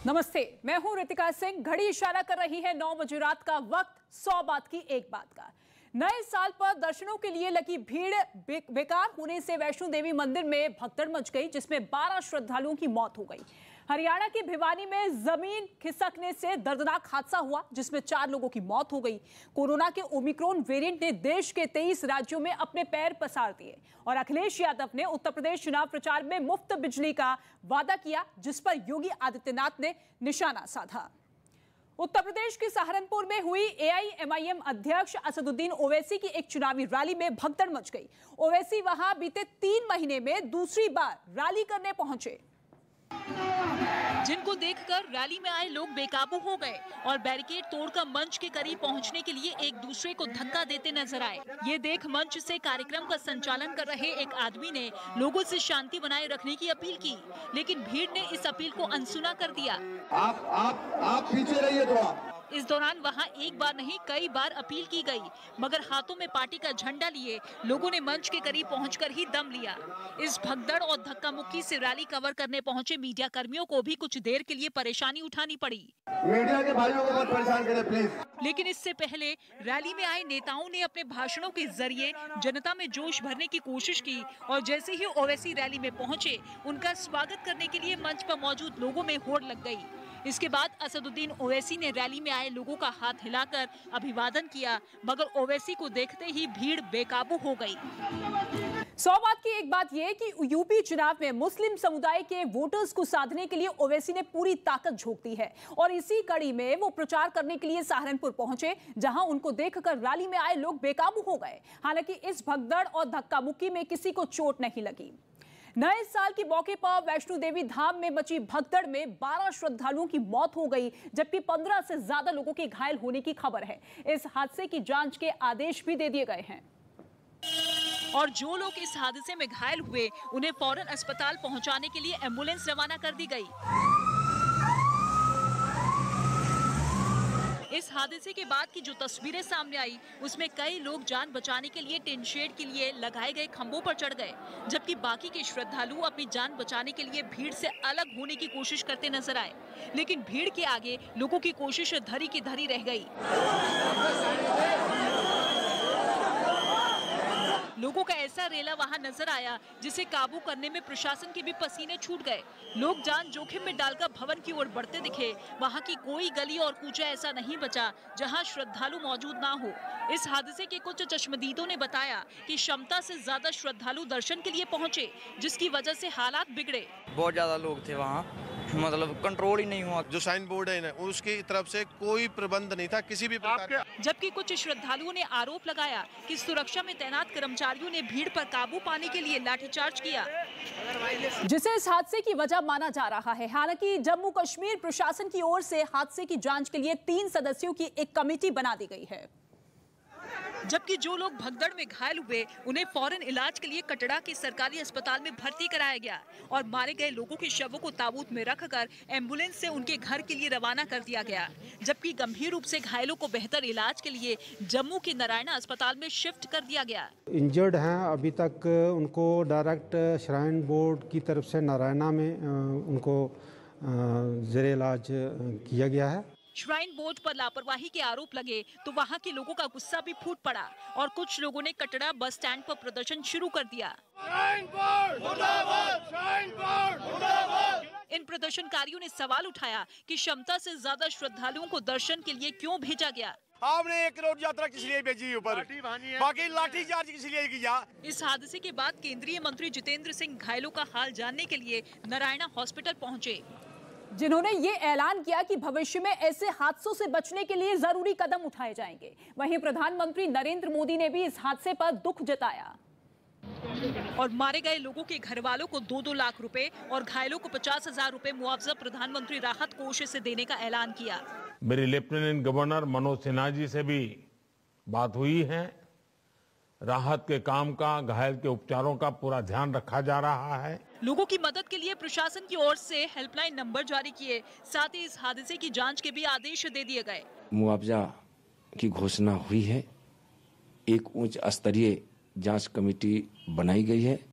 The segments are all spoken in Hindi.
नमस्ते, मैं हूं रितिका सिंह। घड़ी इशारा कर रही है 9 बजे रात का वक्त। 100 बात की एक बात का। नए साल पर दर्शनों के लिए लगी भीड़ बेकार होने से वैष्णो देवी मंदिर में भगदड़ मच गई, जिसमें 12 श्रद्धालुओं की मौत हो गई। हरियाणा के भिवानी में जमीन खिसकने से दर्दनाक हादसा हुआ, जिसमें 4 लोगों की मौत हो गई। कोरोना के ओमिक्रॉन वेरिएंट ने देश के 23 राज्यों में अपने पैर पसार दिए और अखिलेश यादव ने उत्तर प्रदेश चुनाव प्रचार में मुफ्त बिजली का वादा किया, जिस पर योगी आदित्यनाथ ने निशाना साधा। उत्तर प्रदेश के सहारनपुर में हुई एआईएमआईएम अध्यक्ष असदुद्दीन ओवैसी की एक चुनावी रैली में भगदड़ मच गई। ओवैसी वहां बीते 3 महीने में दूसरी बार रैली करने पहुंचे, जिनको देखकर रैली में आए लोग बेकाबू हो गए और बैरिकेड तोड़कर मंच के करीब पहुंचने के लिए एक दूसरे को धक्का देते नजर आए। ये देख मंच से कार्यक्रम का संचालन कर रहे एक आदमी ने लोगों से शांति बनाए रखने की अपील की, लेकिन भीड़ ने इस अपील को अनसुना कर दिया। आप पीछे रहिए थोड़ा। इस दौरान वहां एक बार नहीं कई बार अपील की गई, मगर हाथों में पार्टी का झंडा लिए लोगों ने मंच के करीब पहुंचकर ही दम लिया। इस भगदड़ और धक्का मुक्की से रैली कवर करने पहुंचे मीडिया कर्मियों को भी कुछ देर के लिए परेशानी उठानी पड़ी। मीडिया के भाइयों को मत परेशान करें प्लीज। लेकिन इससे पहले रैली में आए नेताओं ने अपने भाषणों के जरिए जनता में जोश भरने की कोशिश की और जैसे ही ओवैसी रैली में पहुंचे, उनका स्वागत करने के लिए मंच पर मौजूद लोगों में होड़ लग गई। इसके बाद असदुद्दीन ओवैसी ने रैली में आए लोगों का हाथ हिलाकर अभिवादन किया, मगर ओवैसी को देखते ही भीड़ बेकाबू हो गई। 100 बात की एक बात यह कि यूपी चुनाव में मुस्लिम समुदाय के वोटर्स को साधने के लिए ओवैसी ने पूरी ताकत झोंक दी है और इसी कड़ी में वो प्रचार करने के लिए सहारनपुर पहुंचे, जहां उनको देखकर रैली में आए लोग बेकाबू हो गए। हालांकि इस भगदड़ और धक्का मुक्की में किसी को चोट नहीं लगी। नए साल के मौके पर वैष्णो देवी धाम में मची भगदड़ में 12 श्रद्धालुओं की मौत हो गई, जबकि 15 से ज्यादा लोगों के घायल होने की खबर है। इस हादसे की जांच के आदेश भी दे दिए गए हैं और जो लोग इस हादसे में घायल हुए, उन्हें फौरन अस्पताल पहुंचाने के लिए एम्बुलेंस रवाना कर दी गई। इस हादसे के बाद की जो तस्वीरें सामने आई, उसमें कई लोग जान बचाने के लिए टिन शेड के लिए लगाए गए खंभों पर चढ़ गए, जबकि बाकी के श्रद्धालु अपनी जान बचाने के लिए भीड़ से अलग होने की कोशिश करते नजर आए। लेकिन भीड़ के आगे लोगों की कोशिश धरी की धरी रह गई। लोगों का ऐसा रेला वहां नजर आया, जिसे काबू करने में प्रशासन के भी पसीने छूट गए। लोग जान जोखिम में डालकर भवन की ओर बढ़ते दिखे। वहां की कोई गली और कूचा ऐसा नहीं बचा जहां श्रद्धालु मौजूद ना हो। इस हादसे के कुछ चश्मदीदों ने बताया कि क्षमता से ज्यादा श्रद्धालु दर्शन के लिए पहुंचे, जिसकी वजह से हालात बिगड़े। बहुत ज्यादा लोग थे वहाँ, मतलब कंट्रोल ही नहीं हुआ। जो साइन बोर्ड है उसकी तरफ से कोई प्रबंध नहीं था किसी भी प्रकार का। जबकि कुछ श्रद्धालुओं ने आरोप लगाया कि सुरक्षा में तैनात कर्मचारियों ने भीड़ पर काबू पाने के लिए लाठीचार्ज किया, जिसे इस हादसे की वजह माना जा रहा है। हालांकि जम्मू कश्मीर प्रशासन की ओर से हादसे की जांच के लिए 3 सदस्यों की एक कमेटी बना दी गई है। जबकि जो लोग भगदड़ में घायल हुए, उन्हें फौरन इलाज के लिए कटरा के सरकारी अस्पताल में भर्ती कराया गया और मारे गए लोगों के शवों को ताबूत में रखकर एम्बुलेंस से उनके घर के लिए रवाना कर दिया गया। जबकि गंभीर रूप से घायलों को बेहतर इलाज के लिए जम्मू के नारायणा अस्पताल में शिफ्ट कर दिया गया। इंजर्ड हैं, अभी तक उनको डायरेक्ट श्राइन बोर्ड की तरफ से नारायणा में उनको जेरे इलाज किया गया है। श्राइन बोर्ड पर लापरवाही के आरोप लगे तो वहां के लोगों का गुस्सा भी फूट पड़ा और कुछ लोगों ने कटरा बस स्टैंड पर प्रदर्शन शुरू कर दिया। श्राइन बोर्ड मुर्दाबाद! श्राइन बोर्ड मुर्दाबाद! इन प्रदर्शनकारियों ने सवाल उठाया कि क्षमता से ज्यादा श्रद्धालुओं को दर्शन के लिए क्यों भेजा गया। आपने 1 करोड़ यात्रा किस लिए भेजी ऊपर, बाकी लाठी चार्ज किस लिए किया। इस हादसे के बाद केंद्रीय मंत्री जितेंद्र सिंह घायलों का हाल जानने के लिए नारायणा हॉस्पिटल पहुंचे, जिन्होंने ये ऐलान किया कि भविष्य में ऐसे हादसों से बचने के लिए जरूरी कदम उठाए जाएंगे। वहीं प्रधानमंत्री नरेंद्र मोदी ने भी इस हादसे पर दुख जताया और मारे गए लोगों के घर वालों को 2-2 लाख रुपए और घायलों को 50,000 रुपए मुआवजा प्रधानमंत्री राहत कोष से देने का ऐलान किया। मेरी लेफ्टिनेंट गवर्नर मनोज सिन्हा जी से भी बात हुई है। राहत के काम का, घायल के उपचारों का पूरा ध्यान रखा जा रहा है। लोगों की मदद के लिए प्रशासन की ओर से हेल्पलाइन नंबर जारी किए, साथ ही इस हादसे की जांच के भी आदेश दे दिए गए। मुआवजा की घोषणा हुई है, एक उच्च स्तरीय जांच कमेटी बनाई गई है।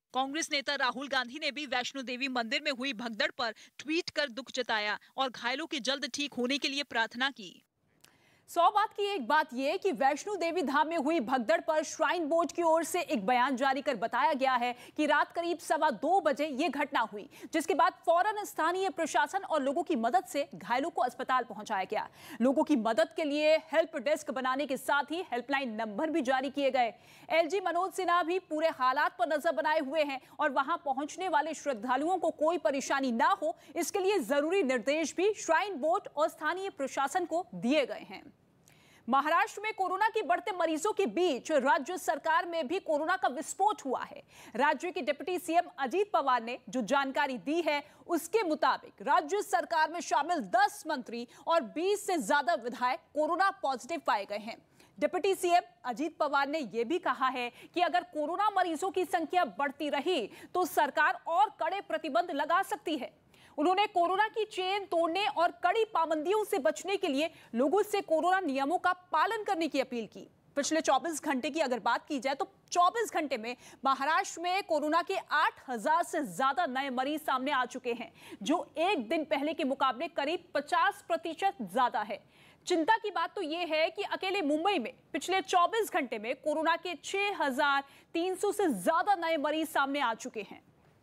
कांग्रेस नेता राहुल गांधी ने भी वैष्णो देवी मंदिर में हुई भगदड़ पर ट्वीट कर दुख जताया और घायलों के जल्द ठीक होने के लिए प्रार्थना की। 100 बात की एक बात यह कि वैष्णो देवी धाम में हुई भगदड़ पर श्राइन बोर्ड की ओर से एक बयान जारी कर बताया गया है कि रात करीब 2:15 बजे यह घटना हुई, जिसके बाद फौरन स्थानीय प्रशासन और लोगों की मदद से घायलों को अस्पताल पहुंचाया गया। लोगों की मदद के लिए हेल्प डेस्क बनाने के साथ ही हेल्पलाइन नंबर भी जारी किए गए। एलजी मनोज सिन्हा भी पूरे हालात पर नजर बनाए हुए हैं और वहां पहुंचने वाले श्रद्धालुओं को कोई परेशानी ना हो, इसके लिए जरूरी निर्देश भी श्राइन बोर्ड और स्थानीय प्रशासन को दिए गए हैं। महाराष्ट्र में कोरोना के बढ़ते मरीजों के बीच राज्य सरकार में भी कोरोना का विस्फोट हुआ है। राज्य के डिप्टी सीएम अजीत पवार ने जो जानकारी दी है, उसके मुताबिक राज्य सरकार में शामिल 10 मंत्री और 20 से ज्यादा विधायक कोरोना पॉजिटिव पाए गए हैं। डिप्टी सीएम अजीत पवार ने यह भी कहा है कि अगर कोरोना मरीजों की संख्या बढ़ती रही तो सरकार और कड़े प्रतिबंध लगा सकती है। उन्होंने कोरोना की चेन तोड़ने और कड़ी पाबंदियों से बचने के लिए लोगों से कोरोना नियमों का पालन करने की अपील की। पिछले 24 घंटे की अगर बात की जाए तो 24 घंटे में महाराष्ट्र में कोरोना के 8000 से ज्यादा नए मरीज सामने आ चुके हैं, जो एक दिन पहले के मुकाबले करीब 50% ज्यादा है। चिंता की बात तो यह है कि अकेले मुंबई में पिछले 24 घंटे में कोरोना के 6300 से ज्यादा नए मरीज सामने आ चुके हैं।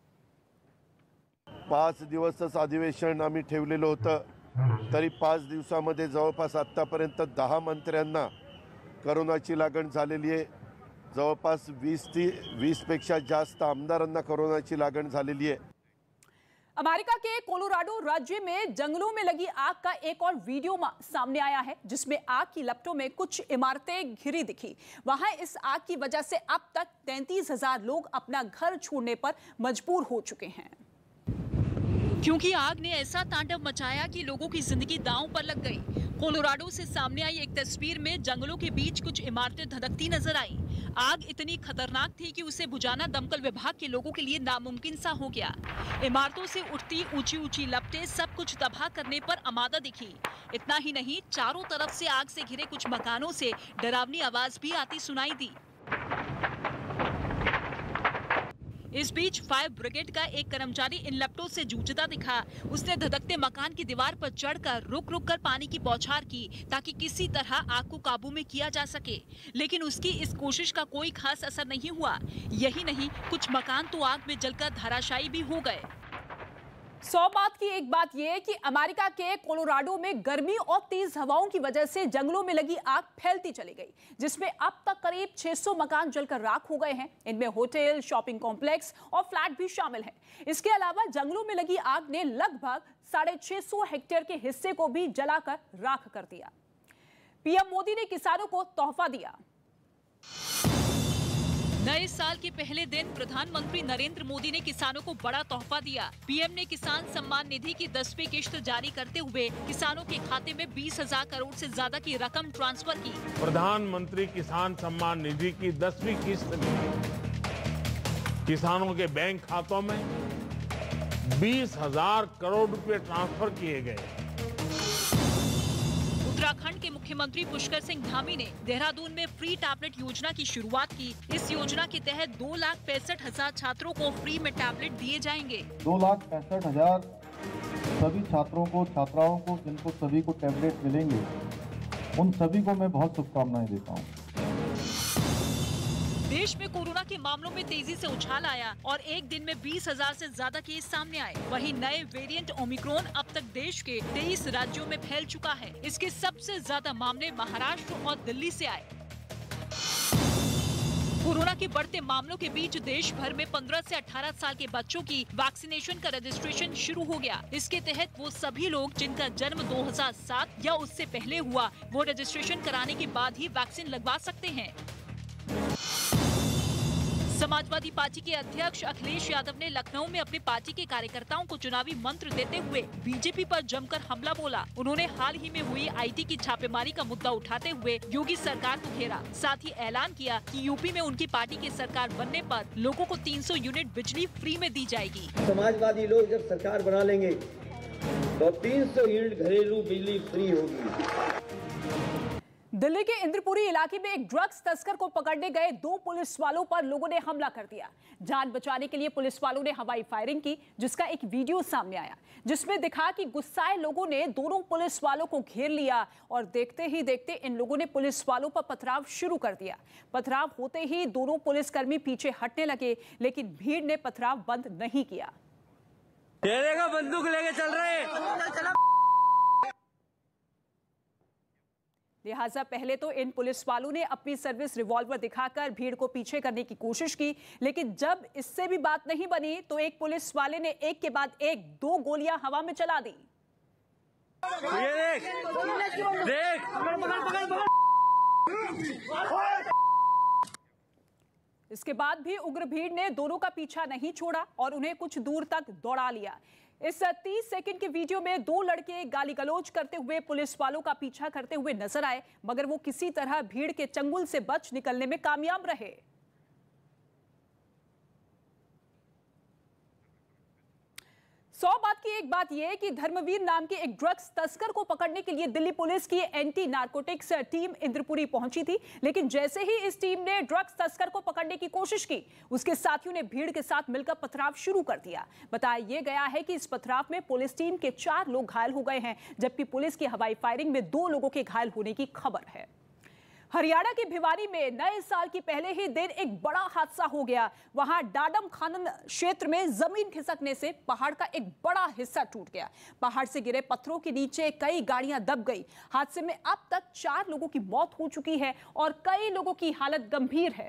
5 दिवसच अधिवेशन आम्ही ठेवलेलं होतं, तरी 5 दिवसामध्ये जवळपास आतापर्यंत 10 मंत्र्यांना कोरोनाची लागण झालेली आहे। जवळपास 20 पेक्षा जास्त आमदारांना कोरोनाची लागण झालेली आहे। अमेरिका के कोलोराडो राज्य में जंगलों में लगी आग का एक और वीडियो सामने आया है, जिसमें आग की लपटों में कुछ इमारतें घिरी दिखी। वहां इस आग की वजह से अब तक 33,000 लोग अपना घर छोड़ने पर मजबूर हो चुके हैं, क्योंकि आग ने ऐसा तांडव मचाया कि लोगों की जिंदगी दांव पर लग गई। कोलोराडो से सामने आई एक तस्वीर में जंगलों के बीच कुछ इमारतें धधकती नजर आई। आग इतनी खतरनाक थी कि उसे बुझाना दमकल विभाग के लोगों के लिए नामुमकिन सा हो गया। इमारतों से उठती ऊंची ऊंची लपटें सब कुछ तबाह करने पर आमादा दिखी। इतना ही नहीं, चारों तरफ से आग से घिरे कुछ मकानों से डरावनी आवाज भी आती सुनाई दी। इस बीच फायर ब्रिगेड का एक कर्मचारी इन लपटों से जूझता दिखा। उसने धधकते मकान की दीवार पर चढ़कर रुक रुक कर पानी की बौछार की ताकि किसी तरह आग को काबू में किया जा सके, लेकिन उसकी इस कोशिश का कोई खास असर नहीं हुआ। यही नहीं, कुछ मकान तो आग में जलकर धराशायी भी हो गए। 100 बात की एक बात यह कि अमेरिका के कोलोराडो में गर्मी और तेज हवाओं की वजह से जंगलों में लगी आग फैलती चली गई, जिसमें अब तक करीब 600 मकान जलकर राख हो गए हैं। इनमें होटल, शॉपिंग कॉम्प्लेक्स और फ्लैट भी शामिल हैं। इसके अलावा जंगलों में लगी आग ने लगभग 650 हेक्टेयर के हिस्से को भी जलाकर राख कर दिया। पीएम मोदी ने किसानों को तोहफा दिया। नए साल के पहले दिन प्रधानमंत्री नरेंद्र मोदी ने किसानों को बड़ा तोहफा दिया। पीएम ने किसान सम्मान निधि की 10वीं किश्त जारी करते हुए किसानों के खाते में 20,000 करोड़ से ज्यादा की रकम ट्रांसफर की। प्रधानमंत्री किसान सम्मान निधि की 10वीं किश्त में किसानों के बैंक खातों में 20,000 करोड़ रुपए ट्रांसफर किए गए। उत्तराखंड के मुख्यमंत्री पुष्कर सिंह धामी ने देहरादून में फ्री टैबलेट योजना की शुरुआत की। इस योजना के तहत 2,65,000 छात्रों को फ्री में टैबलेट दिए जाएंगे। 2,65,000 सभी छात्रों को, छात्राओं को, जिनको सभी को टैबलेट मिलेंगे, उन सभी को मैं बहुत शुभकामनाएं देता हूँ। देश में कोरोना के मामलों में तेजी से उछाल आया और एक दिन में 20,000 से ज्यादा केस सामने आए। वहीं नए वेरिएंट ओमिक्रॉन अब तक देश के 23 राज्यों में फैल चुका है। इसके सबसे ज्यादा मामले महाराष्ट्र और दिल्ली से आए। कोरोना के बढ़ते मामलों के बीच देश भर में 15 से 18 साल के बच्चों की वैक्सीनेशन का रजिस्ट्रेशन शुरू हो गया। इसके तहत वो सभी लोग जिनका जन्म 2007 या उससे पहले हुआ, वो रजिस्ट्रेशन कराने के बाद ही वैक्सीन लगवा सकते हैं। समाजवादी पार्टी के अध्यक्ष अखिलेश यादव ने लखनऊ में अपनी पार्टी के कार्यकर्ताओं को चुनावी मंत्र देते हुए बीजेपी पर जमकर हमला बोला। उन्होंने हाल ही में हुई आईटी की छापेमारी का मुद्दा उठाते हुए योगी सरकार को घेरा। साथ ही ऐलान किया कि यूपी में उनकी पार्टी की सरकार बनने पर लोगों को 300 यूनिट बिजली फ्री में दी जाएगी। समाजवादी लोग जब सरकार बना लेंगे तो 300 यूनिट घरेलू बिजली फ्री होगी। दिल्ली के इंद्रपुरी इलाके में एक ड्रग्स तस्कर को पकड़ने गए 2 पुलिस वालों पर लोगों ने हमला कर दिया। जान बचाने के लिए पुलिस वालों ने हवाई फायरिंग की, जिसका एक वीडियो सामने आया, जिसमें दिखा कि गुस्साए लोगों ने दोनों पुलिस वालों को घेर लिया और देखते ही देखते इन लोगों ने पुलिस वालों पर पथराव शुरू कर दिया। पथराव होते ही दोनों पुलिसकर्मी पीछे हटने लगे, लेकिन भीड़ ने पथराव बंद नहीं किया। बंदूक लेके चल रहे। लिहाजा पहले तो इन पुलिस वालों ने अपनी सर्विस रिवॉल्वर दिखाकर भीड़ को पीछे करने की कोशिश की, लेकिन जब इससे भी बात नहीं बनी तो एक पुलिस वाले ने एक के बाद एक 2 गोलियां हवा में चला दी। देख। इसके बाद भी उग्र भीड़ ने दोनों का पीछा नहीं छोड़ा और उन्हें कुछ दूर तक दौड़ा लिया। इस 30 सेकंड के वीडियो में 2 लड़के गाली गलौज करते हुए पुलिस वालों का पीछा करते हुए नजर आए, मगर वो किसी तरह भीड़ के चंगुल से बच निकलने में कामयाब रहे। सौ बात की एक बात यह है कि धर्मवीर नाम के एक ड्रग्स तस्कर को पकड़ने के लिए दिल्ली पुलिस की एंटी नारकोटिक्स टीम इंद्रपुरी पहुंची थी, लेकिन जैसे ही इस टीम ने ड्रग्स तस्कर को पकड़ने की कोशिश की, उसके साथियों ने भीड़ के साथ मिलकर पथराव शुरू कर दिया। बताया यह गया है कि इस पथराव में पुलिस टीम के 4 लोग घायल हो गए हैं, जबकि पुलिस की हवाई फायरिंग में 2 लोगों के घायल होने की खबर है। हरियाणा के भिवानी में नए साल के पहले ही दिन एक बड़ा हादसा हो गया। वहां डाडम खानन क्षेत्र में जमीन खिसकने से पहाड़ का एक बड़ा हिस्सा टूट गया। पहाड़ से गिरे पत्थरों के नीचे कई गाड़ियां दब गई। हादसे में अब तक 4 लोगों की मौत हो चुकी है और कई लोगों की हालत गंभीर है,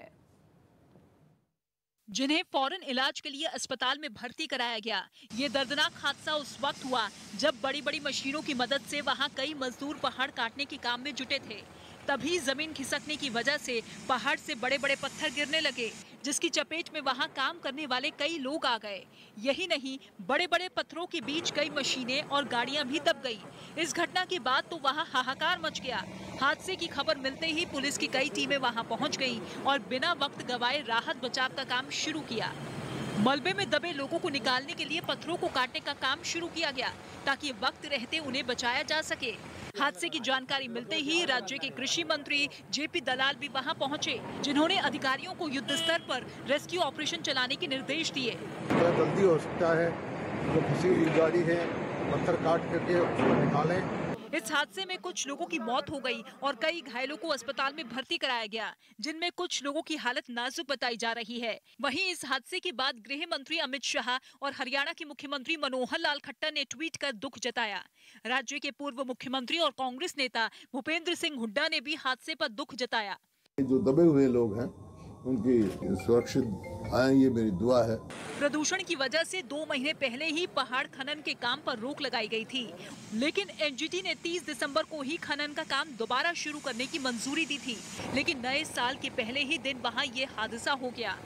जिन्हें फौरन इलाज के लिए अस्पताल में भर्ती कराया गया। ये दर्दनाक हादसा उस वक्त हुआ जब बड़ी बड़ी मशीनों की मदद से वहां कई मजदूर पहाड़ काटने के काम में जुटे थे। तभी जमीन खिसकने की वजह से पहाड़ से बड़े बड़े पत्थर गिरने लगे, जिसकी चपेट में वहां काम करने वाले कई लोग आ गए। यही नहीं, बड़े बड़े पत्थरों के बीच कई मशीनें और गाड़ियां भी दब गई। इस घटना के बाद तो वहां हाहाकार मच गया। हादसे की खबर मिलते ही पुलिस की कई टीमें वहां पहुंच गईं और बिना वक्त गवाए राहत बचाव का काम शुरू किया। मलबे में दबे लोगों को निकालने के लिए पत्थरों को काटने का काम शुरू किया गया, ताकि वक्त रहते उन्हें बचाया जा सके। हादसे की जानकारी मिलते ही राज्य के कृषि मंत्री जेपी दलाल भी वहां पहुंचे, जिन्होंने अधिकारियों को युद्ध स्तर पर रेस्क्यू ऑपरेशन चलाने के निर्देश दिए। जल्दी हो सकता है, जो फंसी हुई गाड़ी है पत्थर काट करके उसको निकालें। इस हादसे में कुछ लोगों की मौत हो गई और कई घायलों को अस्पताल में भर्ती कराया गया, जिनमें कुछ लोगों की हालत नाजुक बताई जा रही है। वहीं इस हादसे के बाद गृह मंत्री अमित शाह और हरियाणा के मुख्यमंत्री मनोहर लाल खट्टर ने ट्वीट कर दुख जताया। राज्य के पूर्व मुख्यमंत्री और कांग्रेस नेता भूपेंद्र सिंह हुड्डा ने भी हादसे पर दुख जताया। जो दबे हुए लोग हैं उनकी सुरक्षित आए, ये मेरी दुआ है। प्रदूषण की वजह से 2 महीने पहले ही पहाड़ खनन के काम पर रोक लगाई गई थी, लेकिन एनजीटी ने 30 दिसंबर को ही खनन का काम दोबारा शुरू करने की मंजूरी दी थी। लेकिन नए साल के पहले ही दिन वहां ये हादसा हो गया।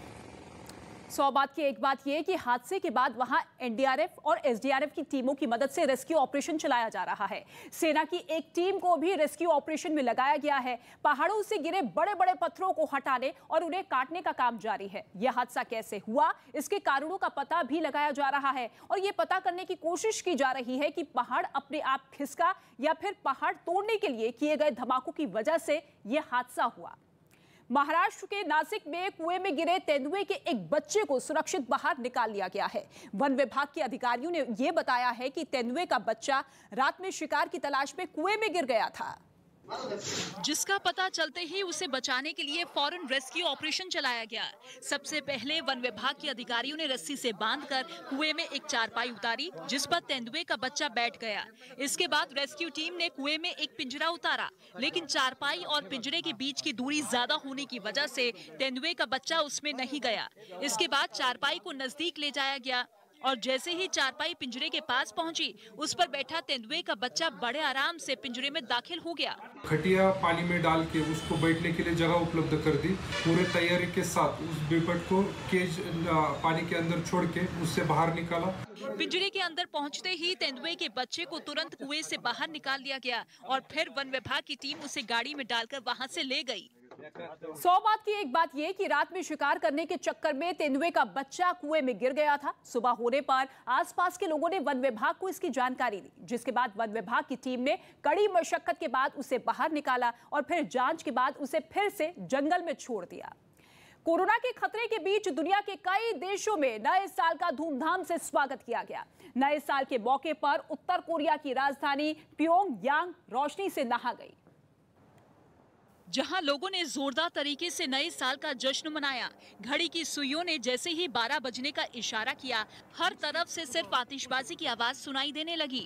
100 बात की एक बात यह है कि हादसे के बाद वहां एनडीआरएफ और एसडीआरएफ की टीमों की मदद से रेस्क्यू ऑपरेशन चलाया जा रहा है। सेना की एक टीम को भी रेस्क्यू ऑपरेशन में लगाया गया है। पहाड़ों से गिरे बड़े बड़े पत्थरों को हटाने और उन्हें काटने का काम जारी है। यह हादसा कैसे हुआ, इसके कारणों का पता भी लगाया जा रहा है और ये पता करने की कोशिश की जा रही है कि पहाड़ अपने आप खिसका या फिर पहाड़ तोड़ने के लिए किए गए धमाकों की वजह से यह हादसा हुआ। महाराष्ट्र के नासिक में कुएं में गिरे तेंदुए के एक बच्चे को सुरक्षित बाहर निकाल लिया गया है। वन विभाग के अधिकारियों ने यह बताया है कि तेंदुए का बच्चा रात में शिकार की तलाश में कुएं में गिर गया था, जिसका पता चलते ही उसे बचाने के लिए फौरन रेस्क्यू ऑपरेशन चलाया गया। सबसे पहले वन विभाग के अधिकारियों ने रस्सी से बांधकर कुएं में एक चारपाई उतारी, जिस पर तेंदुए का बच्चा बैठ गया। इसके बाद रेस्क्यू टीम ने कुएं में एक पिंजरा उतारा, लेकिन चारपाई और पिंजरे के बीच की दूरी ज्यादा होने की वजह से तेंदुए का बच्चा उसमें नहीं गया। इसके बाद चारपाई को नजदीक ले जाया गया और जैसे ही चारपाई पिंजरे के पास पहुंची, उस पर बैठा तेंदुए का बच्चा बड़े आराम से पिंजरे में दाखिल हो गया। खटिया पानी में डाल के उसको बैठने के लिए जगह उपलब्ध कर दी। पूरे तैयारी के साथ उस बेपट को केज पानी के अंदर छोड़ के उससे बाहर निकाला। पिंजरे के अंदर पहुंचते ही तेंदुए के बच्चे को तुरंत कुएं से बाहर निकाल लिया गया और फिर वन विभाग की टीम उसे गाड़ी में डालकर वहां से ले गई। 100 बात की एक बात यह कि रात में शिकार करने के चक्कर में तेंदुए का बच्चा कुएं में गिर गया था। सुबह होने पर आसपास के लोगों ने वन विभाग को इसकी जानकारी दी, जिसके बाद वन विभाग की टीम ने कड़ी मशक्कत के बाद उसे बाहर निकाला और फिर जांच के बाद उसे फिर से जंगल में छोड़ दिया। कोरोना के खतरे के बीच दुनिया के कई देशों में नए साल का धूमधाम से स्वागत किया गया। नए साल के मौके पर उत्तर कोरिया की राजधानी प्योंगयांग रोशनी से नहा गई, जहां लोगों ने जोरदार तरीके से नए साल का जश्न मनाया। घड़ी की सुइयों ने जैसे ही 12 बजने का इशारा किया, हर तरफ से सिर्फ आतिशबाजी की आवाज सुनाई देने लगी।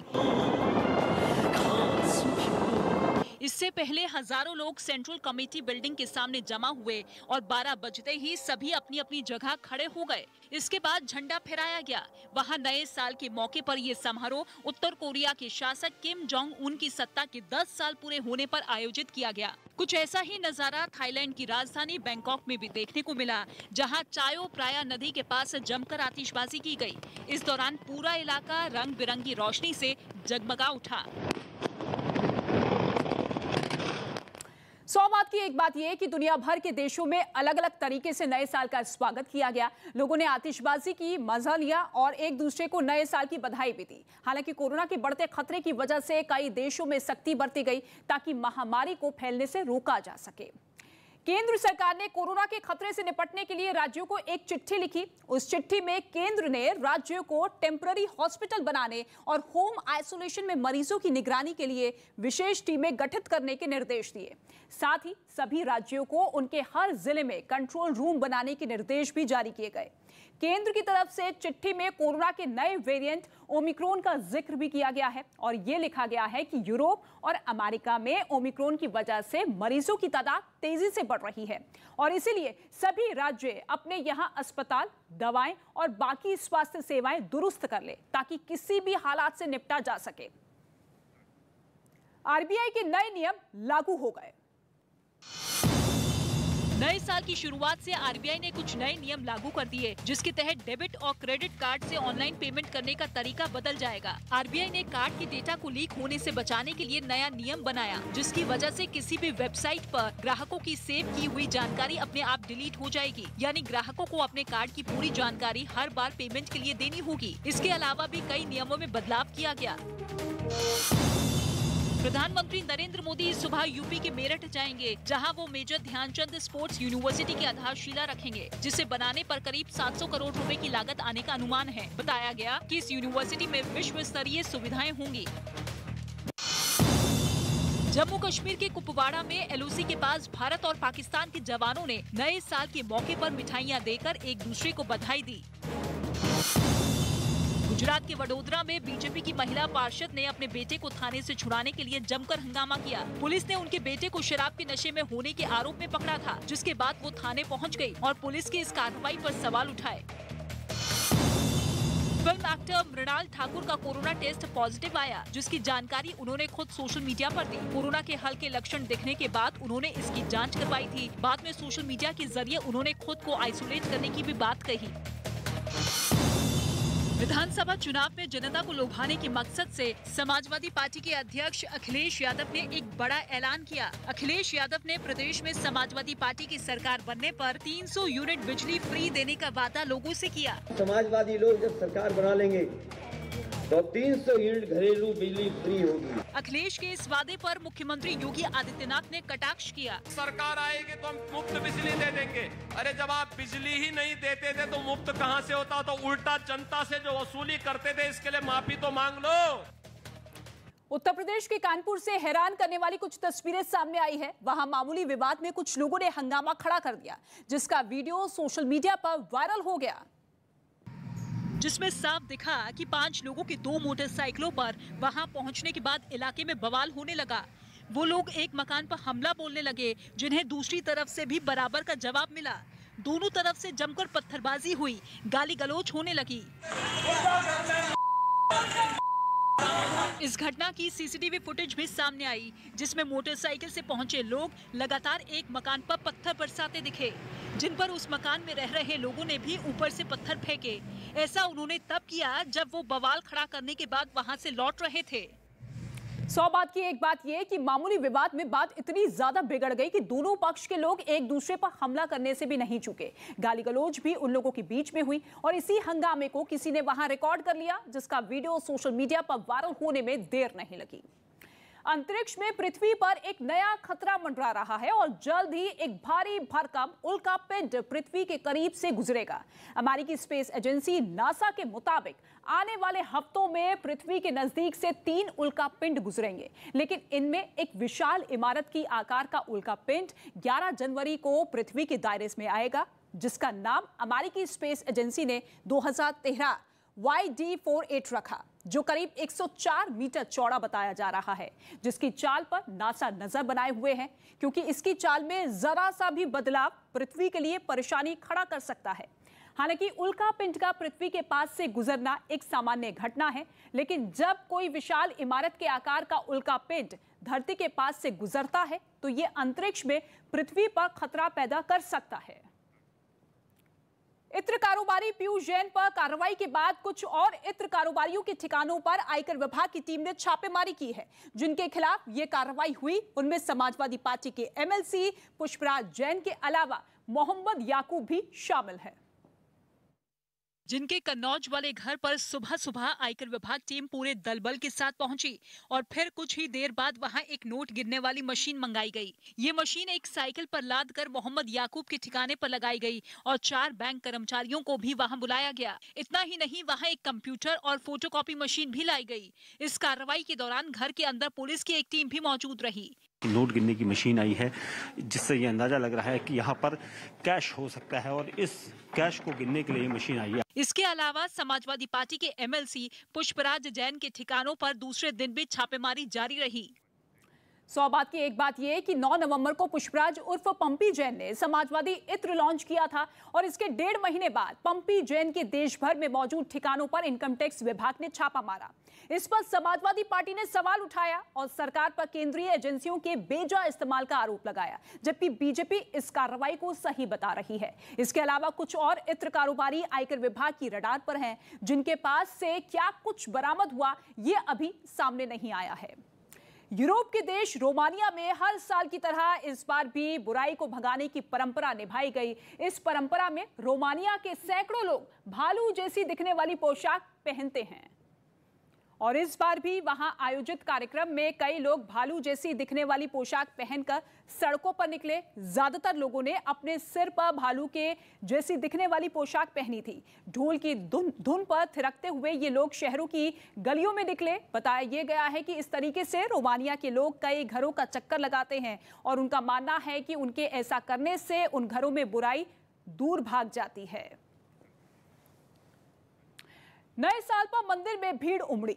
इससे पहले हजारों लोग सेंट्रल कमेटी बिल्डिंग के सामने जमा हुए और 12 बजते ही सभी अपनी अपनी जगह खड़े हो गए। इसके बाद झंडा फहराया गया। वहां नए साल के मौके पर यह समारोह उत्तर कोरिया के शासक किम जोंग उन की सत्ता के 10 साल पूरे होने पर आयोजित किया गया। कुछ ऐसा ही नजारा थाईलैंड की राजधानी बैंकॉक में भी देखने को मिला, जहां चायो प्राया नदी के पास जमकर आतिशबाजी की गई। इस दौरान पूरा इलाका रंग बिरंगी रोशनी से जगमगा उठा। 100 बात की एक बात यह कि दुनिया भर के देशों में अलग अलग तरीके से नए साल का स्वागत किया गया। लोगों ने आतिशबाजी की, मजा लिया और एक दूसरे को नए साल की बधाई भी दी। हालांकि कोरोना के बढ़ते खतरे की वजह से कई देशों में सख्ती बरती गई ताकि महामारी को फैलने से रोका जा सके। केंद्र सरकार ने कोरोना के खतरे से निपटने के लिए राज्यों को एक चिट्ठी लिखी। उस चिट्ठी में केंद्र ने राज्यों को टेम्पररी हॉस्पिटल बनाने और होम आइसोलेशन में मरीजों की निगरानी के लिए विशेष टीमें गठित करने के निर्देश दिए। साथ ही सभी राज्यों को उनके हर जिले में कंट्रोल रूम बनाने के निर्देश भी जारी किए गए। केंद्र की तरफ से चिट्ठी में कोरोना के नए वेरिएंट ओमिक्रॉन का जिक्र भी किया गया है और ये लिखा गया है कि यूरोप और अमेरिका में ओमिक्रॉन की वजह से मरीजों की तादाद तेजी से बढ़ रही है और इसीलिए सभी राज्य अपने यहां अस्पताल, दवाएं और बाकी स्वास्थ्य सेवाएं दुरुस्त कर ले ताकि किसी भी हालात से निपटा जा सके। आरबीआई के नए नियम लागू हो गए। नए साल की शुरुआत से आरबीआई ने कुछ नए नियम लागू कर दिए, जिसके तहत डेबिट और क्रेडिट कार्ड से ऑनलाइन पेमेंट करने का तरीका बदल जाएगा। आरबीआई ने कार्ड के डेटा को लीक होने से बचाने के लिए नया नियम बनाया, जिसकी वजह से किसी भी वेबसाइट पर ग्राहकों की सेव की हुई जानकारी अपने आप डिलीट हो जाएगी। यानी ग्राहकों को अपने कार्ड की पूरी जानकारी हर बार पेमेंट के लिए देनी होगी। इसके अलावा भी कई नियमों में बदलाव किया गया। प्रधानमंत्री नरेंद्र मोदी सुबह यूपी के मेरठ जाएंगे, जहां वो मेजर ध्यानचंद स्पोर्ट्स यूनिवर्सिटी की आधारशिला रखेंगे, जिसे बनाने पर करीब 700 करोड़ रुपए की लागत आने का अनुमान है। बताया गया कि इस यूनिवर्सिटी में विश्व स्तरीय सुविधाएं होंगी। जम्मू कश्मीर के कुपवाड़ा में एलओसी के पास भारत और पाकिस्तान के जवानों ने नए साल के मौके पर मिठाइयां देकर एक दूसरे को बधाई दी। गुजरात के वडोदरा में बीजेपी की महिला पार्षद ने अपने बेटे को थाने से छुड़ाने के लिए जमकर हंगामा किया। पुलिस ने उनके बेटे को शराब के नशे में होने के आरोप में पकड़ा था, जिसके बाद वो थाने पहुंच गई और पुलिस की इस कार्रवाई पर सवाल उठाए। फिल्म एक्टर मृणाल ठाकुर का कोरोना टेस्ट पॉजिटिव आया, जिसकी जानकारी उन्होंने खुद सोशल मीडिया पर दी। कोरोना के हल्के लक्षण दिखने के बाद उन्होंने इसकी जांच करवाई थी। बाद में सोशल मीडिया के जरिए उन्होंने खुद को आइसोलेट करने की भी बात कही। विधानसभा चुनाव में जनता को लुभाने के मकसद से समाजवादी पार्टी के अध्यक्ष अखिलेश यादव ने एक बड़ा ऐलान किया। अखिलेश यादव ने प्रदेश में समाजवादी पार्टी की सरकार बनने पर 300 यूनिट बिजली फ्री देने का वादा लोगों से किया। समाजवादी लोग जब सरकार बना लेंगे तो 300 यूनिट घरेलू बिजली फ्री होगी। अखिलेश के इस वादे पर मुख्यमंत्री योगी आदित्यनाथ ने कटाक्ष किया। सरकार आएगी तो हम मुफ्त बिजली दे देंगे। अरे जब आप बिजली ही नहीं देते थे तो मुफ्त कहां से होता? तो उल्टा जनता से जो वसूली करते थे, इसके लिए माफी तो मांग लो। उत्तर प्रदेश के कानपुर से हैरान करने वाली कुछ तस्वीरें सामने आई है। वहां मामूली विवाद में कुछ लोगों ने हंगामा खड़ा कर दिया, जिसका वीडियो सोशल मीडिया पर वायरल हो गया, जिसमें साफ दिखा कि 5 लोगों की 2 मोटरसाइकिलों पर वहां पहुंचने के बाद इलाके में बवाल होने लगा। वो लोग एक मकान पर हमला बोलने लगे, जिन्हें दूसरी तरफ से भी बराबर का जवाब मिला। दोनों तरफ से जमकर पत्थरबाजी हुई, गाली गलौज होने लगी। इस घटना की सीसीटीवी फुटेज भी सामने आई, जिसमें मोटरसाइकिल से पहुंचे लोग लगातार एक मकान पर पत्थर बरसाते दिखे, जिन पर उस मकान में रह रहे लोगों ने भी ऊपर से पत्थर फेंके। ऐसा उन्होंने तब किया जब वो बवाल खड़ा करने के बाद वहां से लौट रहे थे। 100 बात की एक बात यह कि मामूली विवाद में बात इतनी ज्यादा बिगड़ गई कि दोनों पक्ष के लोग एक दूसरे पर हमला करने से भी नहीं चूके। गाली गलौज भी उन लोगों के बीच में हुई और इसी हंगामे को किसी ने वहां रिकॉर्ड कर लिया, जिसका वीडियो सोशल मीडिया पर वायरल होने में देर नहीं लगी। अंतरिक्ष में पृथ्वी पर एक नया खतरा मंडरा रहा है और जल्द ही एक भारी भरकम उल्कापिंड पृथ्वी के करीब से गुजरेगा। अमेरिकी स्पेस एजेंसी नासा के मुताबिक आने वाले हफ्तों में पृथ्वी के नजदीक से 3 उल्कापिंड गुजरेंगे, लेकिन इनमें एक विशाल इमारत की आकार का उल्कापिंड 11 जनवरी को पृथ्वी के दायरे में आएगा, जिसका नाम अमेरिकी स्पेस एजेंसी ने 2013 YD48 रखा, जो करीब 104 मीटर चौड़ा बताया जा रहा है, जिसकी चाल पर नासा नजर बनाए हुए है, क्योंकि इसकी चाल में जरा सा भी बदलाव पृथ्वी के लिए परेशानी खड़ा कर सकता है। हालांकि उल्कापिंड का पृथ्वी के पास से गुजरना एक सामान्य घटना है, लेकिन जब कोई विशाल इमारत के आकार का उल्कापिंड धरती के पास से गुजरता है तो ये अंतरिक्ष में पृथ्वी पर खतरा पैदा कर सकता है। इत्र कारोबारी पीयूष जैन पर कार्रवाई के बाद कुछ और इत्र कारोबारियों के ठिकानों पर आयकर विभाग की टीम ने छापेमारी की है। जिनके खिलाफ ये कार्रवाई हुई उनमें समाजवादी पार्टी के MLC पुष्पराज जैन के अलावा मोहम्मद याकूब भी शामिल है। जिनके कन्नौज वाले घर पर सुबह सुबह आयकर विभाग टीम पूरे दल बल के साथ पहुंची और फिर कुछ ही देर बाद वहां एक नोट गिनने वाली मशीन मंगाई गई। ये मशीन एक साइकिल पर लाद कर मोहम्मद याकूब के ठिकाने पर लगाई गई और 4 बैंक कर्मचारियों को भी वहां बुलाया गया। इतना ही नहीं, वहां एक कंप्यूटर और फोटोकॉपी मशीन भी लाई गई। इस कार्रवाई के दौरान घर के अंदर पुलिस की एक टीम भी मौजूद रही। नोट गिनने की मशीन आई है, जिससे ये अंदाजा लग रहा है कि यहाँ पर कैश हो सकता है और इस कैश को गिनने के लिए मशीन आई है। इसके अलावा समाजवादी पार्टी के MLC पुष्पराज जैन के ठिकानों पर दूसरे दिन भी छापेमारी जारी रही। 100 बात की एक बात यह कि 9 नवंबर को पुष्पराज उर्फ पंपी जैन ने समाजवादी इत्र लॉन्च किया था और इसके 1.5 महीने बाद पंपी जैन के देश भर में मौजूद ठिकानों पर इनकम टैक्स विभाग ने छापा मारा। इस पर समाजवादी पार्टी ने सवाल उठाया और सरकार पर केंद्रीय एजेंसियों के बेजा इस्तेमाल का आरोप लगाया, जबकि बीजेपी इस कार्रवाई को सही बता रही है। इसके अलावा कुछ और इत्र कारोबारी आयकर विभाग की रडार पर हैं, जिनके पास से क्या कुछ बरामद हुआ ये अभी सामने नहीं आया है। यूरोप के देश रोमानिया में हर साल की तरह इस बार भी बुराई को भगाने की परंपरा निभाई गई। इस परंपरा में रोमानिया के सैकड़ों लोग भालू जैसी दिखने वाली पोशाक पहनते हैं और इस बार भी वहां आयोजित कार्यक्रम में कई लोग भालू जैसी दिखने वाली पोशाक पहनकर सड़कों पर निकले। ज्यादातर लोगों ने अपने सिर पर भालू के जैसी दिखने वाली पोशाक पहनी थी। ढोल की धुन पर थिरकते हुए ये लोग शहरों की गलियों में निकले। बताया यह गया है कि इस तरीके से रोमानिया के लोग कई घरों का चक्कर लगाते हैं और उनका मानना है कि उनके ऐसा करने से उन घरों में बुराई दूर भाग जाती है। नए साल पर मंदिर में भीड़ उमड़ी।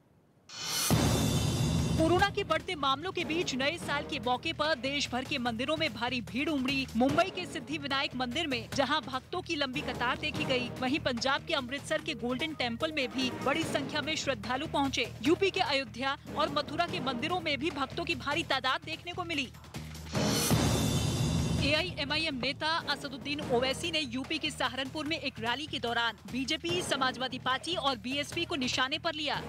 कोरोना के बढ़ते मामलों के बीच नए साल के मौके पर देश भर के मंदिरों में भारी भीड़ उमड़ी। मुंबई के सिद्धि विनायक मंदिर में जहां भक्तों की लंबी कतार देखी गई, वहीं पंजाब के अमृतसर के गोल्डन टेम्पल में भी बड़ी संख्या में श्रद्धालु पहुंचे। यूपी के अयोध्या और मथुरा के मंदिरों में भी भक्तों की भारी तादाद देखने को मिली। AIMIM नेता असदुद्दीन ओवैसी ने यूपी के सहारनपुर में एक रैली के दौरान बीजेपी, समाजवादी पार्टी और BSP को निशाने पर लिया।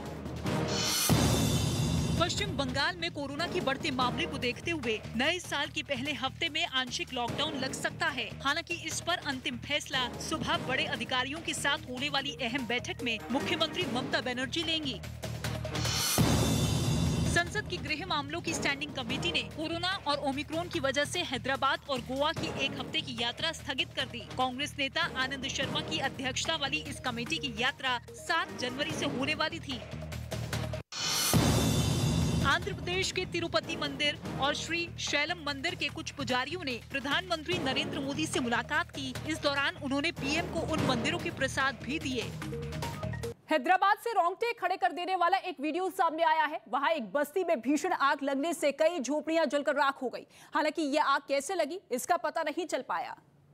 पश्चिम बंगाल में कोरोना की बढ़ते मामले को देखते हुए नए साल के पहले हफ्ते में आंशिक लॉकडाउन लग सकता है। हालांकि इस पर अंतिम फैसला सुबह बड़े अधिकारियों के साथ होने वाली अहम बैठक में मुख्यमंत्री ममता बनर्जी लेंगी। संसद की गृह मामलों की स्टैंडिंग कमेटी ने कोरोना और ओमिक्रॉन की वजह से हैदराबाद और गोवा की 1 हफ्ते की यात्रा स्थगित कर दी। कांग्रेस नेता आनंद शर्मा की अध्यक्षता वाली इस कमेटी की यात्रा 7 जनवरी से होने वाली थी। आंध्र प्रदेश के तिरुपति मंदिर और श्री शैलम मंदिर के कुछ पुजारियों ने प्रधानमंत्री नरेंद्र मोदी से मुलाकात की। इस दौरान उन्होंने PM को उन मंदिरों के प्रसाद भी दिए। हैदराबाद से रोंगटे खड़े कर देने वाला एक वीडियो सामने आया है। वहां एक बस्ती में भीषण आग लगने से कई झोपड़ियां जलकर राख हो गई। हालांकि यह आग कैसे लगी इसका पता नहीं चल पाया,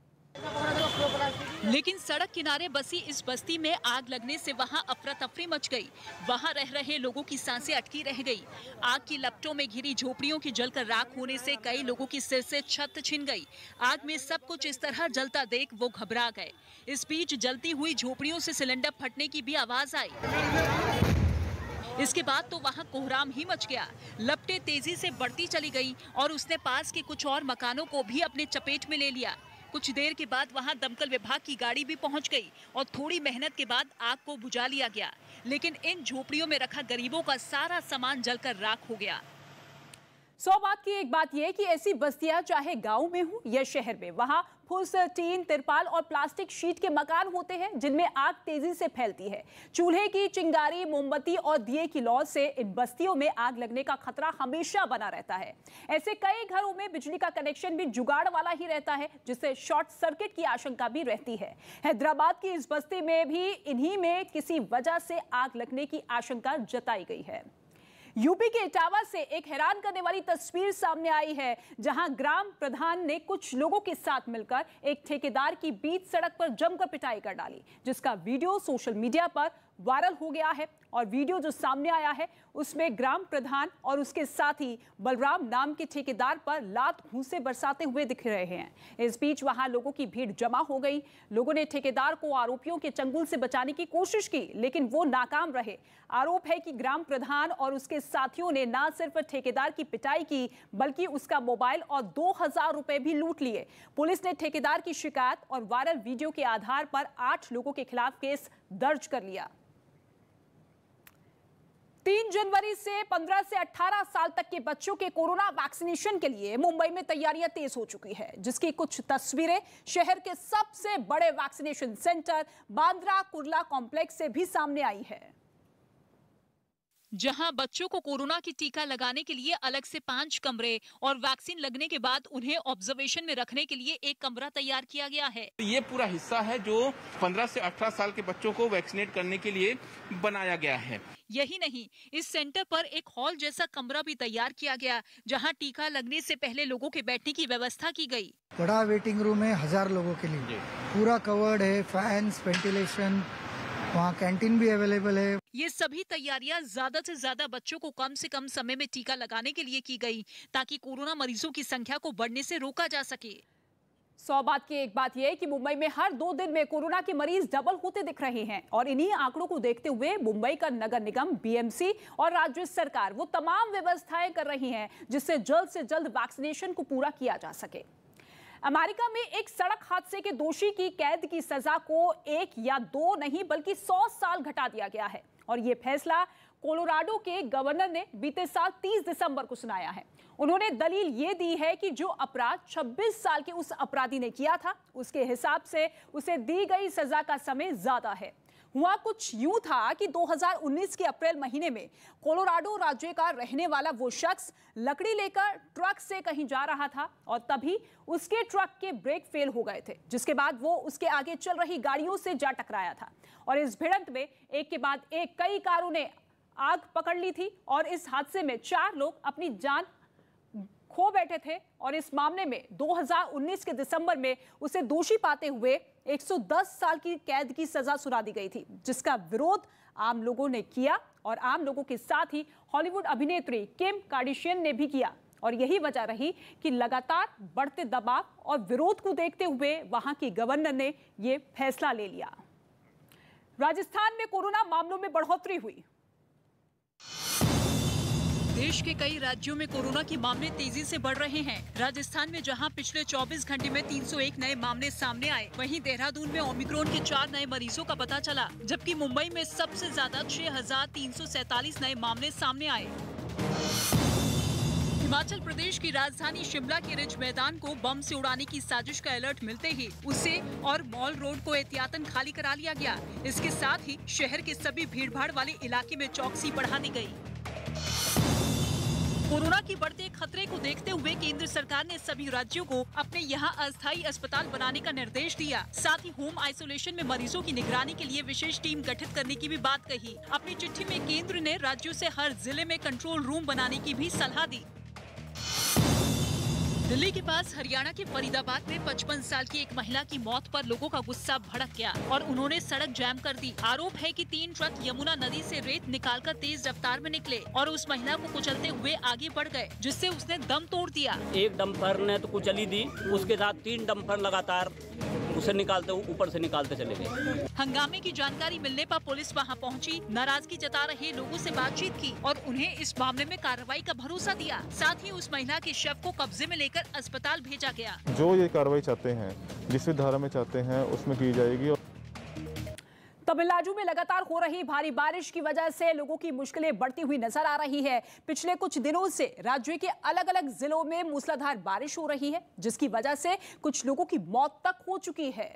लेकिन सड़क किनारे बसी इस बस्ती में आग लगने से वहां अफरा तफरी मच गई। वहां रह रहे लोगों की सांसें अटकी रह गई। आग की लपटों में घिरी झोपड़ियों की जलकर राख होने से कई लोगों की सिर से छत छिन गई। आग में सब कुछ इस तरह जलता देख वो घबरा गए। इस बीच जलती हुई झोपड़ियों से सिलेंडर फटने की भी आवाज आई। इसके बाद तो वहाँ कोहराम ही मच गया। लपटें तेजी से बढ़ती चली गई और उसने पास के कुछ और मकानों को भी अपने चपेट में ले लिया। कुछ देर के बाद वहां दमकल विभाग की गाड़ी भी पहुंच गई और थोड़ी मेहनत के बाद आग को बुझा लिया गया, लेकिन इन झोपड़ियों में रखा गरीबों का सारा सामान जलकर राख हो गया। 100 बात की एक बात यह कि ऐसी बस्तियां चाहे गांव में हो या शहर में, वहां फुस, टीन, तिरपाल और प्लास्टिक शीट के मकान होते हैं जिनमें आग तेजी से फैलती है। चूल्हे की चिंगारी, मोमबत्ती और दिए की लौ से इन बस्तियों में आग लगने का खतरा हमेशा बना रहता है। ऐसे कई घरों में बिजली का कनेक्शन भी जुगाड़ वाला ही रहता है, जिससे शॉर्ट सर्किट की आशंका भी रहती है। हैदराबाद की इस बस्ती में भी इन्हीं में किसी वजह से आग लगने की आशंका जताई गई है। यूपी के इटावा से एक हैरान करने वाली तस्वीर सामने आई है, जहां ग्राम प्रधान ने कुछ लोगों के साथ मिलकर एक ठेकेदार की बीच सड़क पर जमकर पिटाई कर डाली, जिसका वीडियो सोशल मीडिया पर वायरल हो गया है। और वीडियो जो सामने आया है उसमें ग्राम प्रधान और उसके साथी बलराम नाम के ठेकेदार पर लात घूंसे बरसाते हुए दिख रहे हैं। इस बीच वहां लोगों की भीड़ जमा हो गई। लोगों ने ठेकेदार को आरोपियों के चंगुल से बचाने की कोशिश की, लेकिन वो नाकाम रहे। आरोप है कि ग्राम प्रधान और उसके साथियों ने न सिर्फ ठेकेदार की पिटाई की, बल्कि उसका मोबाइल और 2000 रुपए भी लूट लिए। पुलिस ने ठेकेदार की शिकायत और वायरल वीडियो के आधार पर 8 लोगों के खिलाफ केस दर्ज कर लिया। 3 जनवरी से 15 से 18 साल तक के बच्चों के कोरोना वैक्सीनेशन के लिए मुंबई में तैयारियां तेज हो चुकी है, जिसकी कुछ तस्वीरें शहर के सबसे बड़े vaccination centre Bandra Kurla complex से भी सामने आई है, जहां बच्चों को कोरोना की टीका लगाने के लिए अलग से 5 कमरे और वैक्सीन लगने के बाद उन्हें ऑब्जर्वेशन में रखने के लिए एक कमरा तैयार किया गया है। ये पूरा हिस्सा है जो 15 से 18 साल के बच्चों को वैक्सीनेट करने के लिए बनाया गया है। यही नहीं, इस सेंटर पर एक हॉल जैसा कमरा भी तैयार किया गया, जहां टीका लगने से पहले लोगों के बैठने की व्यवस्था की गई। बड़ा वेटिंग रूम है 1000 लोगों के लिए, पूरा कवर्ड है, फैंस, वेंटिलेशन, वहाँ कैंटीन भी अवेलेबल है। ये सभी तैयारियां ज्यादा से ज्यादा बच्चों को कम से कम समय में टीका लगाने के लिए की गई, ताकि कोरोना मरीजों की संख्या को बढ़ने से रोका जा सके। 100 बात की एक बात यह है कि मुंबई में हर 2 दिन में कोरोना के मरीज डबल होते दिख रहे हैं, और इन्हीं आंकड़ों को देखते हुए मुंबई का नगर निगम, बीएमसी और राज्य सरकार वो तमाम व्यवस्थाएं कर रही हैं जिससे जल्द से जल्द वैक्सीनेशन को पूरा किया जा सके। अमेरिका में एक सड़क हादसे के दोषी की कैद की सजा को 1 या 2 नहीं बल्कि 100 साल घटा दिया गया है, और ये फैसला कोलोराडो के गवर्नर ने बीते साल 30 दिसंबर को सुनाया है। उन्होंने दलील ये दी है कि जो अपराध 26 साल के उस अपराधी ने किया था, उसके हिसाब से उसे दी गई सजा का समय ज्यादा है। हुआ कुछ यूं था कि 2019 के अप्रैल महीने में कोलोराडो राज्य का रहने वाला वो शख्स लकड़ी लेकर ट्रक से कहीं जा रहा था, और तभी उसके ट्रक के ब्रेक फेल हो गए थे, जिसके बाद वो उसके आगे चल रही गाड़ियों से जा टकराया था। और इस भिड़ंत में एक के बाद एक कई कारों ने आग पकड़ ली थी, और इस हादसे में 4 लोग अपनी जान खो बैठे थे। और इस मामले में 2019 के दिसंबर में उसे दोषी पाते हुए 110 साल की कैद की सजा सुना दी गई थी, जिसका विरोध आम लोगों ने किया, और आम लोगों के साथ ही हॉलीवुड अभिनेत्री किम कार्दाशियन ने भी किया। और यही वजह रही कि लगातार बढ़ते दबाव और विरोध को देखते हुए वहां की गवर्नर ने यह फैसला ले लिया। राजस्थान में कोरोना मामलों में बढ़ोतरी हुई। देश के कई राज्यों में कोरोना के मामले तेजी से बढ़ रहे हैं। राजस्थान में जहां पिछले 24 घंटे में 301 नए मामले सामने आए, वहीं देहरादून में ओमिक्रॉन के 4 नए मरीजों का पता चला, जबकि मुंबई में सबसे ज्यादा 6347 नए मामले सामने आए। हिमाचल प्रदेश की राजधानी शिमला के रिज मैदान को बम से उड़ाने की साजिश का अलर्ट मिलते ही उसे और मॉल रोड को एहतियातन खाली करा लिया गया। इसके साथ ही शहर के सभी भीड़भाड़ वाले इलाके में चौकसी बढ़ा दी गई। कोरोना की बढ़ते खतरे को देखते हुए केंद्र सरकार ने सभी राज्यों को अपने यहाँ अस्थायी अस्पताल बनाने का निर्देश दिया। साथ ही होम आइसोलेशन में मरीजों की निगरानी के लिए विशेष टीम गठित करने की भी बात कही। अपनी चिट्ठी में केंद्र ने राज्यों से हर जिले में कंट्रोल रूम बनाने की भी सलाह दी। दिल्ली के पास हरियाणा के फरीदाबाद में 55 साल की एक महिला की मौत पर लोगों का गुस्सा भड़क गया और उन्होंने सड़क जाम कर दी। आरोप है कि 3 ट्रक यमुना नदी से रेत निकालकर तेज रफ्तार में निकले और उस महिला को कुचलते हुए आगे बढ़ गए, जिससे उसने दम तोड़ दिया। एक डंपर ने तो कुचली दी, उसके साथ 3 डंपर लगातार उसे निकालते ऊपर से निकालते चले गए। हंगामे की जानकारी मिलने पर पुलिस वहां पहुंची, नाराजगी जता रहे लोगों से बातचीत की और उन्हें इस मामले में कार्रवाई का भरोसा दिया। साथ ही उस महिला के शव को कब्जे में लेकर अस्पताल भेजा गया। जो ये कार्रवाई चाहते हैं, जिस धारा में चाहते हैं उसमें की जाएगी। तमिलनाडु में लगातार हो रही भारी बारिश की वजह से लोगों की मुश्किलें बढ़ती हुई नजर आ रही है। पिछले कुछ दिनों से राज्य के अलग अलग जिलों में मूसलाधार बारिश हो रही है, जिसकी वजह से कुछ लोगों की मौत तक हो चुकी है।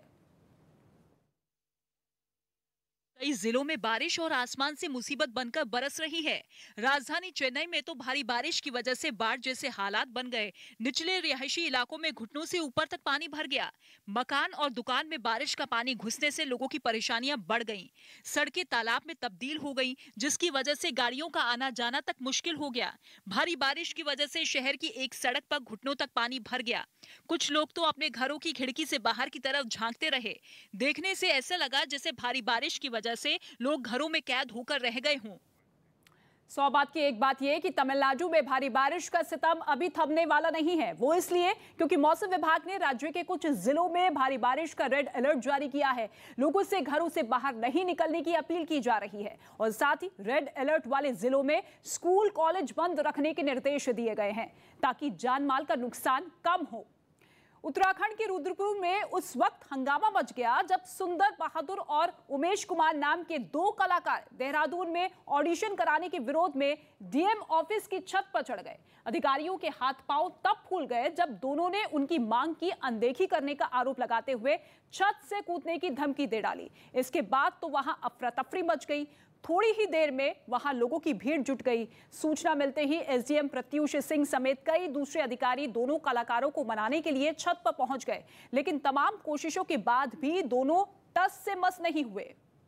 कई जिलों में बारिश और आसमान से मुसीबत बनकर बरस रही है। राजधानी चेन्नई में तो भारी बारिश की वजह से बाढ़ जैसे हालात बन गए। निचले रिहायशी इलाकों में घुटनों से ऊपर तक पानी भर गया। मकान और दुकान में बारिश का पानी घुसने से लोगों की परेशानियां बढ़ गईं। सड़कें तालाब में तब्दील हो गईं, जिसकी वजह से गाड़ियों का आना जाना तक मुश्किल हो गया। भारी बारिश की वजह से शहर की एक सड़क पर घुटनों तक पानी भर गया। कुछ लोग तो अपने घरों की खिड़की से बाहर की तरफ झांकते रहे। देखने से ऐसा लगा जैसे भारी बारिश की वजह से लोग घरों में कैद होकर रह गए हों। 100 बात की एक बात यह कि तमिलनाडु में भारी बारिश का सितम अभी थमने वाला नहीं है। वो इसलिए क्योंकि मौसम विभाग ने राज्य के कुछ जिलों में भारी बारिश का रेड अलर्ट जारी किया है। लोगों से घरों से बाहर नहीं निकलने की अपील की जा रही है और साथ ही रेड अलर्ट वाले जिलों में स्कूल कॉलेज बंद रखने के निर्देश दिए गए हैं ताकि जान माल का नुकसान कम हो। उत्तराखंड के रुद्रपुर में उस वक्त हंगामा मच गया जब सुंदर बहादुर और उमेश कुमार नाम के 2 कलाकार देहरादून में ऑडिशन कराने के विरोध में डीएम ऑफिस की छत पर चढ़ गए। अधिकारियों के हाथ पांव तब फूल गए जब दोनों ने उनकी मांग की अनदेखी करने का आरोप लगाते हुए छत से कूदने की धमकी दे डाली। इसके बाद तो वहां अफरा तफरी मच गई। थोड़ी ही देर में वहां लोगों की भीड़ जुट गई। सूचना मिलते ही एसडीएम प्रत्युष सिंह समेत कई दूसरे अधिकारी दोनों कलाकारों को मनाने के लिए छत पर पहुंच गए, लेकिन तमाम कोशिशों के बाद भी दोनों टस से मस नहीं हुए।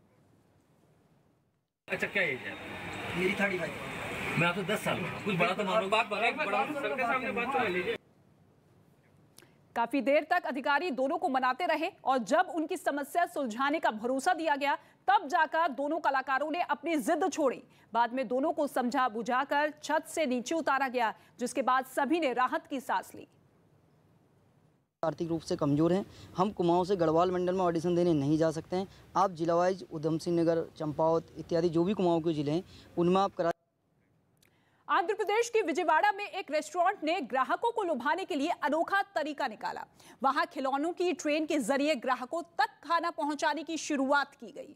अच्छा क्या एज है? मेरी 35। मैं आपसे 10 साल कुछ बड़ा तो मानो। बात बड़ा सबके सामने बात तो लीजिए। काफी देर तक अधिकारी दोनों को मनाते रहे और जब उनकी समस्या सुलझाने का भरोसा दिया गया तब जाकर दोनों कलाकारों ने अपनी जिद छोड़ी। बाद में दोनों को समझा बुझाकर छत से नीचे उतारा गया, जिसके बाद सभी ने राहत की सांस ली। आर्थिक रूप से कमजोर हैं। हम कुमाऊं से गढ़वाल मंडल में ऑडिशन देने नहीं जा सकते हैं। आप जिला वाइज उधम सिंह नगर, चंपावत इत्यादि जो भी कुमाऊं के जिले हैं उनमें आप करा। आंध्र प्रदेश के विजयवाड़ा में एक रेस्टोरेंट ने ग्राहकों को लुभाने के लिए अनोखा तरीका निकाला। वहां खिलौनों की ट्रेन के जरिए ग्राहकों तक खाना पहुंचाने की शुरुआत की गई,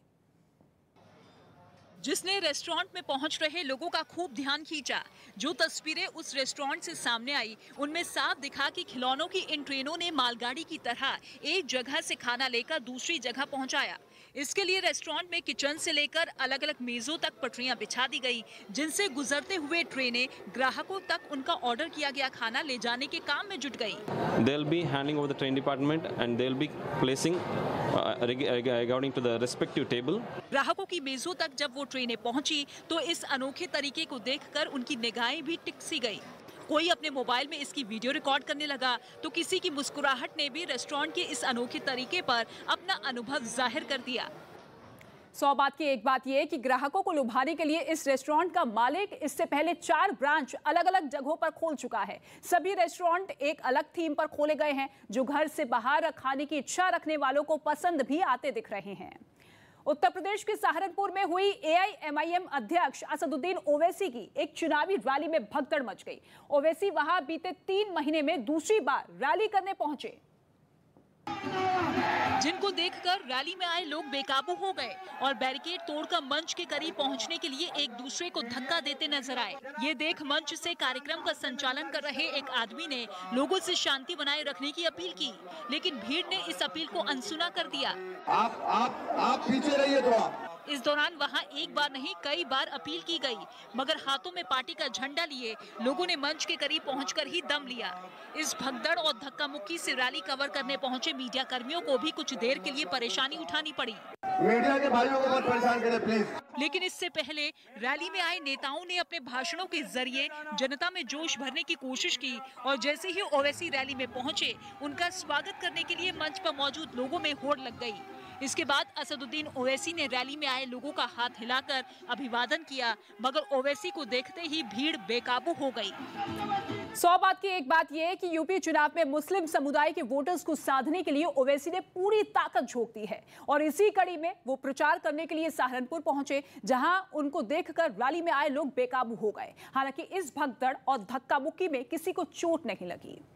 जिसने रेस्टोरेंट में पहुंच रहे लोगों का खूब ध्यान खींचा। जो तस्वीरें उस रेस्टोरेंट से सामने आई उनमें साफ दिखा कि खिलौनों की इन ट्रेनों ने मालगाड़ी की तरह एक जगह से खाना लेकर दूसरी जगह पहुंचाया। इसके लिए रेस्टोरेंट में किचन से लेकर अलग अलग मेजों तक पटरियां बिछा दी गई, जिनसे गुजरते हुए ट्रेनें ग्राहकों तक उनका ऑर्डर किया गया खाना ले जाने के काम में जुट गई। They'll be handing over the train department and they'll be placing according to the respective table. ग्राहकों की मेजों तक जब वो ट्रेनें पहुंची तो इस अनोखे तरीके को देखकर उनकी निगाहें भी टिक सी गई। कोई अपने मोबाइल में इसकी वीडियो रिकॉर्ड करने लगा तो किसी की मुस्कुराहट ने भी रेस्टोरेंट के इस अनोखे तरीके पर अपना अनुभव जाहिर कर दिया। 100 बात की एक बात यह कि ग्राहकों को लुभाने के लिए इस रेस्टोरेंट का मालिक इससे पहले 4 ब्रांच अलग अलग जगहों पर खोल चुका है। सभी रेस्टोरेंट एक अलग थीम पर खोले गए हैं, जो घर से बाहर खाने की इच्छा रखने वालों को पसंद भी आते दिख रहे हैं। उत्तर प्रदेश के सहारनपुर में हुई एआईएमआईएम अध्यक्ष असदुद्दीन ओवैसी की एक चुनावी रैली में भगदड़ मच गई। ओवैसी वहां बीते 3 महीने में दूसरी बार रैली करने पहुंचे, जिनको देखकर रैली में आए लोग बेकाबू हो गए और बैरिकेड तोड़कर मंच के करीब पहुंचने के लिए एक दूसरे को धक्का देते नजर आए। ये देख मंच से कार्यक्रम का संचालन कर रहे एक आदमी ने लोगों से शांति बनाए रखने की अपील की, लेकिन भीड़ ने इस अपील को अनसुना कर दिया। आप पीछे रहिए थोड़ा। इस दौरान वहां एक बार नहीं कई बार अपील की गई, मगर हाथों में पार्टी का झंडा लिए लोगों ने मंच के करीब पहुंचकर ही दम लिया। इस भगदड़ और धक्का मुक्की से रैली कवर करने पहुंचे मीडिया कर्मियों को भी कुछ देर के लिए परेशानी उठानी पड़ी। मीडिया के भाइयों को मत परेशान करें प्लीज। लेकिन इससे पहले रैली में आए नेताओं ने अपने भाषणों के जरिए जनता में जोश भरने की कोशिश की और जैसे ही ओवैसी रैली में पहुंचे उनका स्वागत करने के लिए मंच पर मौजूद लोगों में होड़ लग गई। इसके बाद असदुद्दीन ओवैसी ने रैली में आए लोगों का हाथ हिलाकर अभिवादन किया, मगर ओवैसी को देखते ही भीड़ बेकाबू हो गई। 100 बात की एक बात यह है कि यूपी चुनाव में मुस्लिम समुदाय के वोटर्स को साधने के लिए ओवैसी ने पूरी ताकत झोंक दी है और इसी कड़ी में वो प्रचार करने के लिए सहारनपुर पहुंचे, जहां उनको देखकर रैली में आए लोग बेकाबू हो गए। हालांकि इस भगदड़ और धक्का मुक्की में किसी को चोट नहीं लगी।